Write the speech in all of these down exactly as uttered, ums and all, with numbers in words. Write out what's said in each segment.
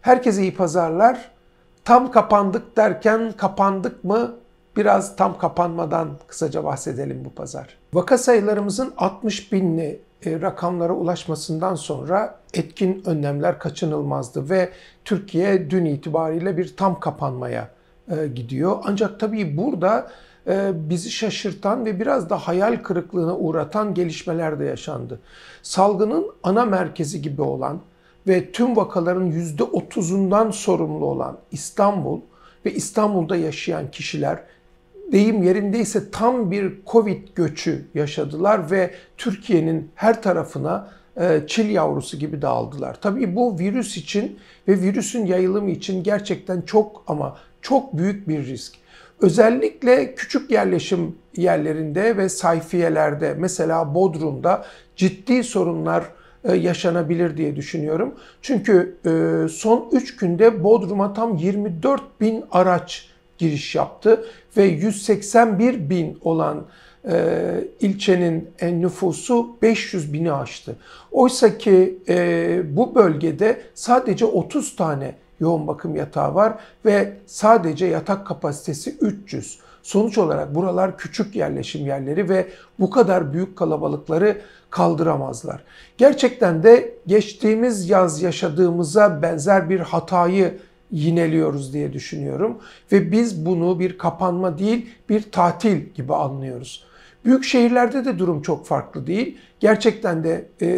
Herkese iyi pazarlar. Tam kapandık derken kapandık mı? Biraz tam kapanmadan kısaca bahsedelim bu pazar. Vaka sayılarımızın altmış binli rakamlara ulaşmasından sonra etkin önlemler kaçınılmazdı ve Türkiye dün itibariyle bir tam kapanmaya gidiyor. Ancak tabii burada bizi şaşırtan ve biraz da hayal kırıklığına uğratan gelişmeler de yaşandı. Salgının ana merkezi gibi olan ve tüm vakaların yüzde otuzundan sorumlu olan İstanbul ve İstanbul'da yaşayan kişiler deyim yerindeyse tam bir Covid göçü yaşadılar ve Türkiye'nin her tarafına çil yavrusu gibi dağıldılar. Tabii bu virüs için ve virüsün yayılımı için gerçekten çok ama çok büyük bir risk. Özellikle küçük yerleşim yerlerinde ve sayfiyelerde, mesela Bodrum'da ciddi sorunlar yaşanabilir diye düşünüyorum. Çünkü son üç günde Bodrum'a tam yirmi dört bin araç giriş yaptı ve yüz seksen bir bin olan e, ilçenin nüfusu beş yüz bini aştı. Oysa ki e, bu bölgede sadece otuz tane yoğun bakım yatağı var ve sadece yatak kapasitesi üç yüz. Sonuç olarak buralar küçük yerleşim yerleri ve bu kadar büyük kalabalıkları kaldıramazlar. Gerçekten de geçtiğimiz yaz yaşadığımıza benzer bir hatayı yineliyoruz diye düşünüyorum. Ve biz bunu bir kapanma değil, bir tatil gibi anlıyoruz. Büyük şehirlerde de durum çok farklı değil. Gerçekten de e,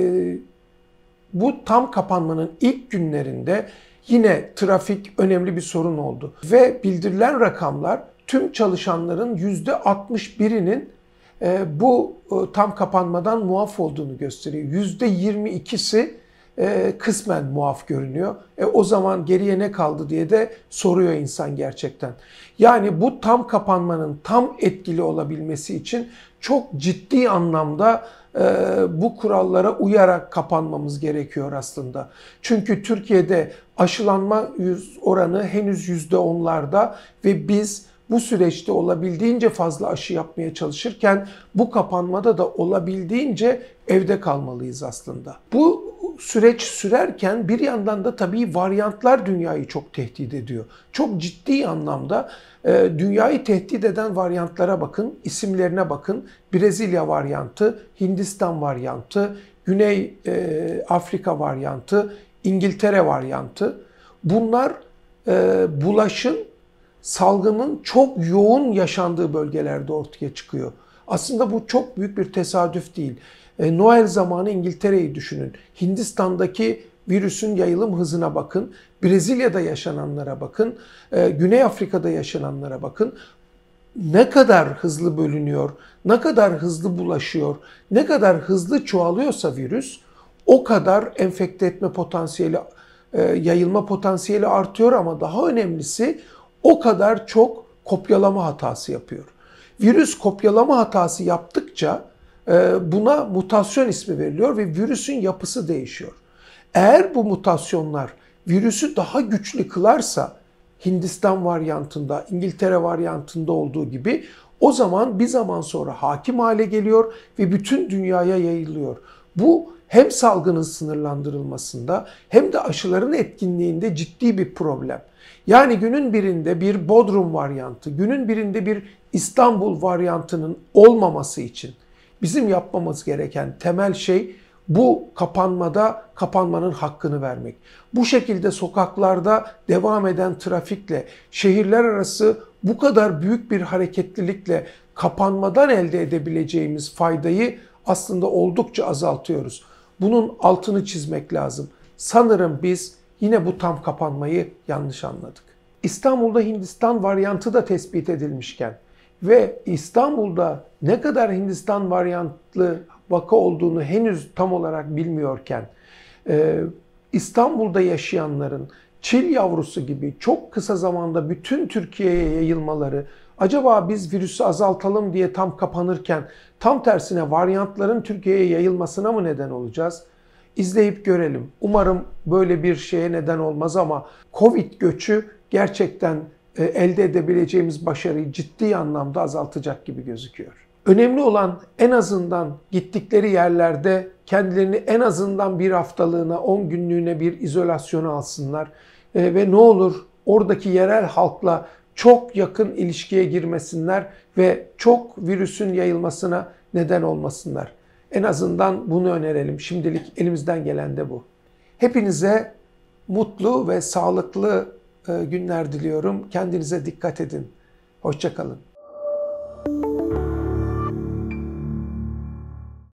bu tam kapanmanın ilk günlerinde yine trafik önemli bir sorun oldu. Ve bildirilen rakamlar tüm çalışanların yüzde altmış birinin e, bu e, tam kapanmadan muaf olduğunu gösteriyor. yüzde yirmi ikisi e, kısmen muaf görünüyor. E, o zaman geriye ne kaldı diye de soruyor insan gerçekten. Yani bu tam kapanmanın tam etkili olabilmesi için çok ciddi anlamda e, bu kurallara uyarak kapanmamız gerekiyor aslında. Çünkü Türkiye'de aşılanma oranı henüz yüzde onlarda ve biz bu süreçte olabildiğince fazla aşı yapmaya çalışırken bu kapanmada da olabildiğince evde kalmalıyız aslında. Bu süreç sürerken bir yandan da tabii varyantlar dünyayı çok tehdit ediyor. Çok ciddi anlamda e, dünyayı tehdit eden varyantlara bakın, isimlerine bakın. Brezilya varyantı, Hindistan varyantı, Güney e, Afrika varyantı, İngiltere varyantı. Bunlar e, bulaşın, salgının çok yoğun yaşandığı bölgelerde ortaya çıkıyor. Aslında bu çok büyük bir tesadüf değil. E, Noel zamanı İngiltere'yi düşünün. Hindistan'daki virüsün yayılım hızına bakın. Brezilya'da yaşananlara bakın. E, Güney Afrika'da yaşananlara bakın. Ne kadar hızlı bölünüyor, ne kadar hızlı bulaşıyor, ne kadar hızlı çoğalıyorsa virüs, o kadar enfekte etme potansiyeli, e, yayılma potansiyeli artıyor ama daha önemlisi o kadar çok kopyalama hatası yapıyor. Virüs kopyalama hatası yaptıkça buna mutasyon ismi veriliyor ve virüsün yapısı değişiyor. Eğer bu mutasyonlar virüsü daha güçlü kılarsa, Hindistan varyantında, İngiltere varyantında olduğu gibi, o zaman bir zaman sonra hakim hale geliyor ve bütün dünyaya yayılıyor. Bu hem salgının sınırlandırılmasında hem de aşıların etkinliğinde ciddi bir problem. Yani günün birinde bir Bodrum varyantı, günün birinde bir İstanbul varyantının olmaması için bizim yapmamız gereken temel şey bu kapanmada kapanmanın hakkını vermek. Bu şekilde sokaklarda devam eden trafikle, şehirler arası bu kadar büyük bir hareketlilikle kapanmadan elde edebileceğimiz faydayı aslında oldukça azaltıyoruz. Bunun altını çizmek lazım. Sanırım biz yine bu tam kapanmayı yanlış anladık. İstanbul'da Hindistan varyantı da tespit edilmişken ve İstanbul'da ne kadar Hindistan varyantlı vaka olduğunu henüz tam olarak bilmiyorken, İstanbul'da yaşayanların çil yavrusu gibi çok kısa zamanda bütün Türkiye'ye yayılmaları, acaba biz virüsü azaltalım diye tam kapanırken tam tersine varyantların Türkiye'ye yayılmasına mı neden olacağız? İzleyip görelim. Umarım böyle bir şeye neden olmaz ama Covid göçü gerçekten elde edebileceğimiz başarıyı ciddi anlamda azaltacak gibi gözüküyor. Önemli olan en azından gittikleri yerlerde kendilerini en azından bir haftalığına, on günlüğüne bir izolasyona alsınlar. e, ve ne olur oradaki yerel halkla çok yakın ilişkiye girmesinler ve çok virüsün yayılmasına neden olmasınlar. En azından bunu önerelim. Şimdilik elimizden gelen de bu. Hepinize mutlu ve sağlıklı günler diliyorum. Kendinize dikkat edin. Hoşça kalın.